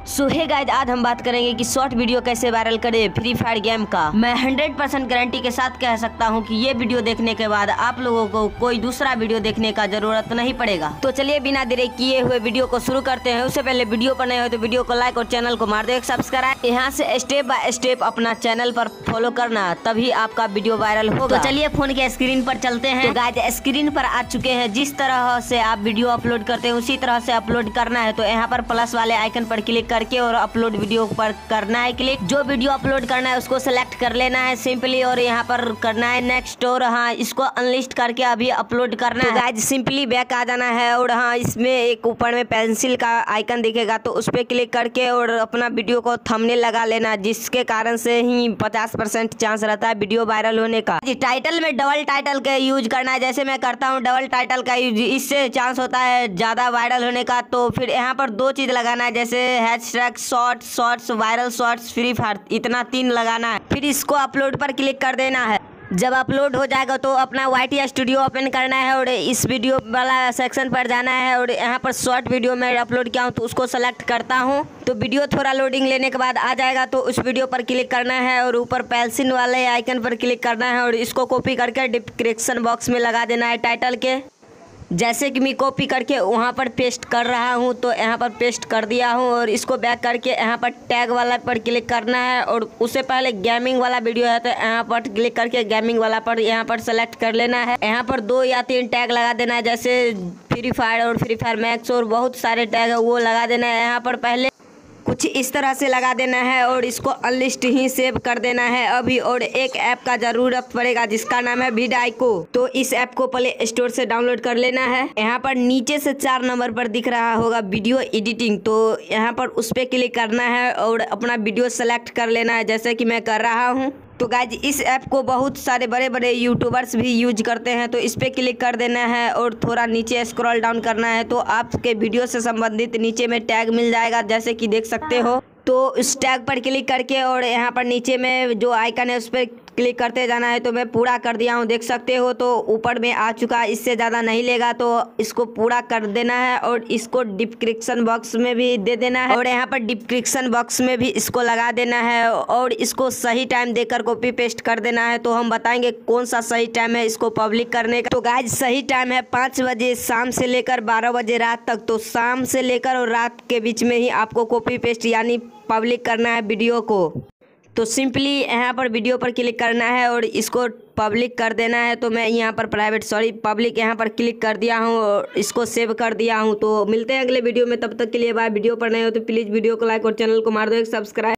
सो hey guys, आज हम बात करेंगे कि शॉर्ट वीडियो कैसे वायरल करें फ्री फायर गेम का। मैं 100% गारंटी के साथ कह सकता हूं कि ये वीडियो देखने के बाद आप लोगों को कोई दूसरा वीडियो देखने का जरूरत नहीं पड़ेगा। तो चलिए बिना देरी किए हुए वीडियो को शुरू करते हैं। उससे पहले वीडियो पर नए हो तो वीडियो को लाइक और चैनल को मार दो एक सब्सक्राइब। यहाँ से स्टेप बाय स्टेप अपना चैनल पर फॉलो करना, तभी आपका वीडियो वायरल होगा। तो चलिए फोन के स्क्रीन पर चलते हैं। तो गाइस स्क्रीन पर आ चुके हैं। जिस तरह से आप वीडियो अपलोड करते हैं उसी तरह से अपलोड करना है। तो यहाँ पर प्लस वाले आइकन पर क्लिक करके और अपलोड वीडियो पर करना है क्लिक। जो वीडियो अपलोड करना है उसको सेलेक्ट कर लेना है सिंपली और यहाँ पर करना है नेक्स्ट और हाँ इसको अनलिस्ट करके अभी अपलोड करना है। गाइस सिंपली बैक आ जाना है और हाँ इसमें एक ऊपर में पेंसिल का आइकन दिखेगा तो उस पर क्लिक करके और अपना वीडियो को थंबनेल लगा लेना, जिसके कारण से ही 50% चांस रहता है वीडियो वायरल होने का। टाइटल में डबल टाइटल का यूज करना है, जैसे मैं करता हूँ डबल टाइटल का यूज, इससे चांस होता है ज्यादा वायरल होने का। तो फिर यहाँ पर दो चीज लगाना है, जैसे hashtag shorts viral shorts free fire, इतना 3 लगाना है। फिर इसको अपलोड पर क्लिक कर देना है। जब अपलोड हो जाएगा तो अपना YT स्टूडियो ओपन करना है और इस वीडियो वाला सेक्शन पर जाना है और यहाँ पर शॉर्ट वीडियो में अपलोड किया हूँ तो उसको सेलेक्ट करता हूँ। तो वीडियो थोड़ा लोडिंग लेने के बाद आ जाएगा तो उस वीडियो पर क्लिक करना है और ऊपर पेंसिल वाले आइकन पर क्लिक करना है और इसको कॉपी करके डिस्क्रिप्शन बॉक्स में लगा देना है टाइटल के। जैसे कि मैं कॉपी करके वहाँ पर पेस्ट कर रहा हूँ तो यहाँ पर पेस्ट कर दिया हूँ और इसको बैक करके यहाँ पर टैग वाला पर क्लिक करना है और उससे पहले गेमिंग वाला वीडियो है तो यहाँ पर क्लिक करके गेमिंग वाला पर यहाँ पर सेलेक्ट कर लेना है। यहाँ पर 2 या 3 टैग लगा देना है, जैसे फ्री फायर और फ्री फायर मैक्स और बहुत सारे टैग है वो लगा देना है। यहाँ पर पहले कुछ इस तरह से लगा देना है और इसको अनलिस्ट ही सेव कर देना है अभी। और एक ऐप का जरूरत पड़ेगा जिसका नाम है वीडाइको। तो इस ऐप को प्ले स्टोर से डाउनलोड कर लेना है। यहाँ पर नीचे से 4 नंबर पर दिख रहा होगा वीडियो एडिटिंग, तो यहाँ पर उस पर क्लिक करना है और अपना वीडियो सेलेक्ट कर लेना है, जैसे कि मैं कर रहा हूँ। तो गाइज इस ऐप को बहुत सारे बड़े बड़े यूट्यूबर्स भी यूज करते हैं, तो इस पर क्लिक कर देना है और थोड़ा नीचे स्क्रॉल डाउन करना है तो आपके वीडियो से संबंधित नीचे में टैग मिल जाएगा, जैसे कि देख सकते हो। तो उस टैग पर क्लिक करके और यहाँ पर नीचे में जो आइकन है उस पर क्लिक करते जाना है। तो मैं पूरा कर दिया हूँ, देख सकते हो। तो ऊपर में आ चुका, इससे ज़्यादा नहीं लेगा तो इसको पूरा कर देना है और इसको डिस्क्रिप्शन बॉक्स में भी दे देना है और यहाँ पर डिस्क्रिप्शन बॉक्स में भी इसको लगा देना है और इसको सही टाइम देकर कॉपी पेस्ट कर देना है। तो हम बताएंगे कौन सा सही टाइम है इसको पब्लिक करने का। तो गाइज सही टाइम है 5 बजे शाम से लेकर 12 बजे रात तक। तो शाम से लेकर और रात के बीच में ही आपको कॉपी पेस्ट यानी पब्लिक करना है वीडियो को। तो सिंपली यहाँ पर वीडियो पर क्लिक करना है और इसको पब्लिक कर देना है। तो मैं यहाँ पर पब्लिक यहाँ पर क्लिक कर दिया हूँ और इसको सेव कर दिया हूँ। तो मिलते हैं अगले वीडियो में, तब तक के लिए बाय। वीडियो पर नए हो तो प्लीज़ वीडियो को लाइक और चैनल को मार दो एक सब्सक्राइब।